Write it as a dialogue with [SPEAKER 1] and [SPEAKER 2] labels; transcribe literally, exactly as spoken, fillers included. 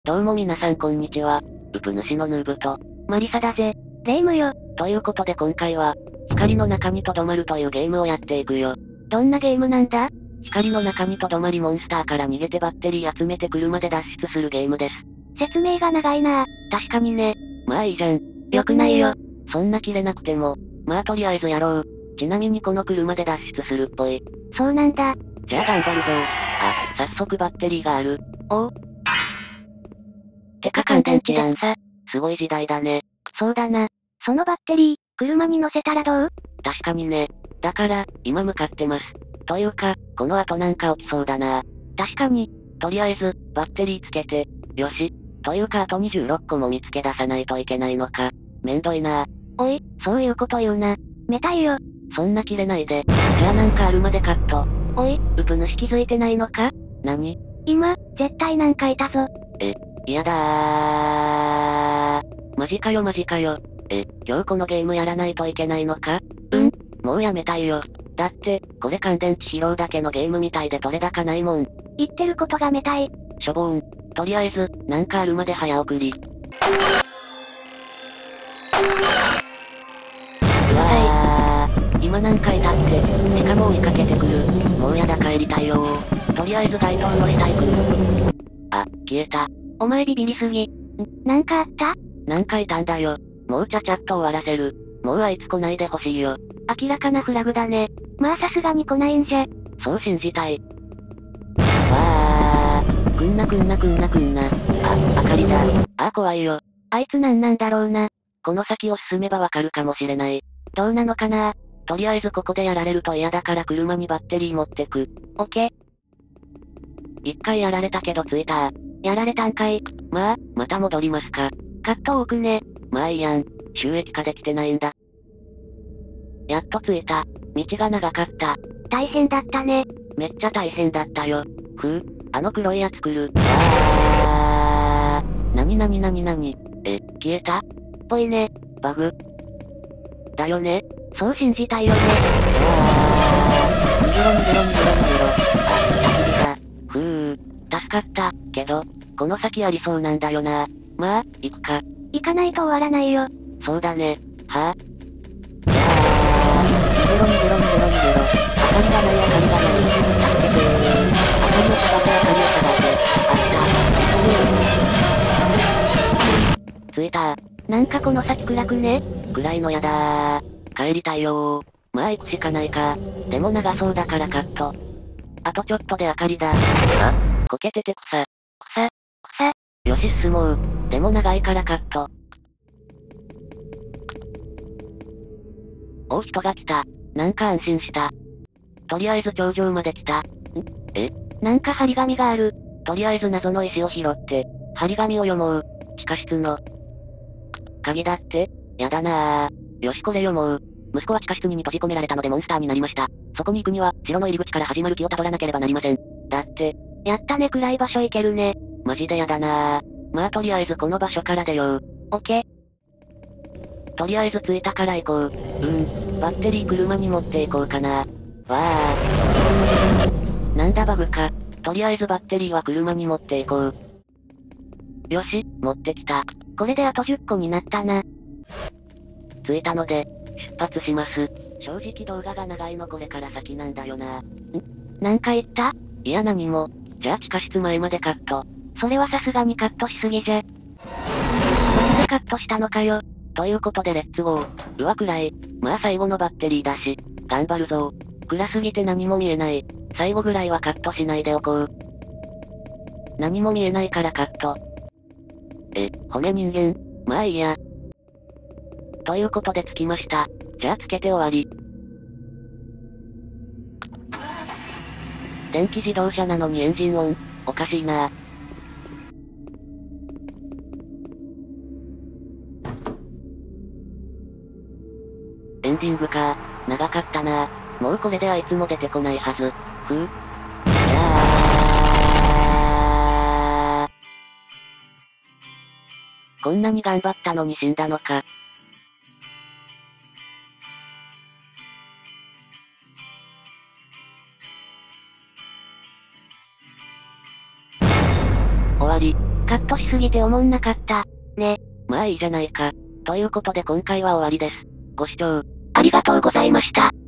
[SPEAKER 1] どうも皆さんこんにちは。ウプ主のヌーブと、
[SPEAKER 2] マリサだぜ。レイムよ。
[SPEAKER 1] ということで今回は、光の中に留まるというゲームをやっていくよ。
[SPEAKER 2] どんなゲームなんだ？
[SPEAKER 1] 光の中に留まりモンスターから逃げてバッテリー集めて車で脱出するゲームです。
[SPEAKER 2] 説明が長いなぁ。
[SPEAKER 1] 確かにね。まあいいじゃん。
[SPEAKER 2] よくないよ。
[SPEAKER 1] そんな切れなくても、まあとりあえずやろう。ちなみにこの車で脱出するっぽい。
[SPEAKER 2] そうなんだ。
[SPEAKER 1] じゃあ頑張るぞ。あ、早速バッテリーがある。
[SPEAKER 2] おう。
[SPEAKER 1] てか乾電池やんさ。すごい時代だね。
[SPEAKER 2] そうだな。そのバッテリー、車に乗せたらどう？
[SPEAKER 1] 確かにね。だから、今向かってます。というか、この後なんか起きそうだな。
[SPEAKER 2] 確かに。
[SPEAKER 1] とりあえず、バッテリーつけて、よし。というかあとにじゅうろっこも見つけ出さないといけないのか。めんどいな。
[SPEAKER 2] おい、そういうこと言うな。めたいよ。
[SPEAKER 1] そんな切れないで。じゃあなんかあるまでカット。
[SPEAKER 2] おい、ウプ主気づいてないのか？
[SPEAKER 1] 何？
[SPEAKER 2] 今、絶対なんかいたぞ。
[SPEAKER 1] え、嫌だー。マジかよマジかよ。え、今日このゲームやらないといけないのか？
[SPEAKER 2] うん、
[SPEAKER 1] もうやめたいよ。だって、これ乾電池拾うだけのゲームみたいで取れ高ないもん。
[SPEAKER 2] 言ってることがめたい。
[SPEAKER 1] しょぼーん。とりあえず、なんかあるまで早送り。うわー、今なんかいたって、てかもう追いかけてくる。もうやだ帰りたいよー。とりあえず街灯の下行く。あ、消えた。
[SPEAKER 2] お前ビビりすぎ。ん、なんかあった？
[SPEAKER 1] なんかいたんだよ。もうちゃちゃっと終わらせる。もうあいつ来ないでほしいよ。
[SPEAKER 2] 明らかなフラグだね。まあさすがに来ないんじゃ。
[SPEAKER 1] そう信じたい。わー、くんなくんなくんなくんな。あ、明かりだ。あ、怖いよ。
[SPEAKER 2] あいつなんなんだろうな。
[SPEAKER 1] この先を進めばわかるかもしれない。
[SPEAKER 2] どうなのかな？
[SPEAKER 1] とりあえずここでやられると嫌だから車にバッテリー持ってく。
[SPEAKER 2] オッケー。
[SPEAKER 1] 一回やられたけど着いた。
[SPEAKER 2] やられたんかい。
[SPEAKER 1] まあ、また戻りますか。
[SPEAKER 2] カット多くね。
[SPEAKER 1] まあいいやん。収益化できてないんだ。やっと着いた。道が長かった。
[SPEAKER 2] 大変だったね。
[SPEAKER 1] めっちゃ大変だったよ。ふう、あの黒いやつ来る。あー。なになになになに。え、消えた？
[SPEAKER 2] ぽいね。
[SPEAKER 1] バグだよね。
[SPEAKER 2] そう信じたいよね。
[SPEAKER 1] あー。逃げろ逃げろ逃げろ逃げろ。あ、焚き火だ。ふう、助かった、けど、この先ありそうなんだよな。まあ、行くか。
[SPEAKER 2] 行かないと終わらないよ。
[SPEAKER 1] そうだね。はぁ、あ、逃げろ逃げろ逃げろ逃げろ。明かりがない明かりがない。助けてー。明かりを探せ明かりを探せ。あった。着いた。
[SPEAKER 2] なんかこの先暗くね？
[SPEAKER 1] 暗いのやだー。帰りたいよー。まあ行くしかないか。でも長そうだからカット。あとちょっとで明かりだ。あ、こけてて草。草、
[SPEAKER 2] 草。
[SPEAKER 1] よし進もう。でも長いからカット。お、人が来た。なんか安心した。とりあえず頂上まで来た。ん？え？
[SPEAKER 2] なんか張り紙がある。
[SPEAKER 1] とりあえず謎の石を拾って、張り紙を読もう。地下室の。鍵だって？やだなぁ。よしこれ読もう。息子は地下室に閉じ込められたのでモンスターになりました。そこに行くには、城の入り口から始まる木をたどらなければなりません。だって。
[SPEAKER 2] やったね暗い場所行けるね。
[SPEAKER 1] マジでやだなぁ。まあとりあえずこの場所から出よう。
[SPEAKER 2] オッケー。
[SPEAKER 1] とりあえず着いたから行こう。うん。バッテリー車に持っていこうかな。わー。なんだバグか。とりあえずバッテリーは車に持っていこう。よし、持ってきた。
[SPEAKER 2] これであとじゅっこになったな。
[SPEAKER 1] 着いたので、出発します。正直動画が長いのこれから先なんだよな。ん？
[SPEAKER 2] なんか言った？
[SPEAKER 1] いや何も。じゃあ地下室前までカット。
[SPEAKER 2] それはさすがにカットしすぎじゃ。途中でカットしたのかよ。
[SPEAKER 1] ということでレッツゴー。うわ暗い。まあ最後のバッテリーだし、頑張るぞ。暗すぎて何も見えない。最後ぐらいはカットしないでおこう。何も見えないからカット。え、骨人間？まあいいや。ということで着きました。じゃあつけて終わり。電気自動車なのにエンジンオン？おかしいな。エンディングか。長かったな。もうこれであいつも出てこないはず。ふう。いやー。こんなに頑張ったのに死んだのか。終わり。
[SPEAKER 2] カットトしすぎておもんなかった。ね。
[SPEAKER 1] まあいいじゃないか。ということで今回は終わりです。ご視聴
[SPEAKER 2] ありがとうございました。